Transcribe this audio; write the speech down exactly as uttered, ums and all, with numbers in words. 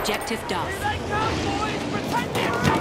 Objective Duff. Here they come, boys! Protect it!